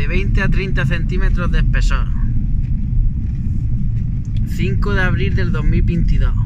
de 20 a 30 centímetros de espesor. 5 de abril del 2022.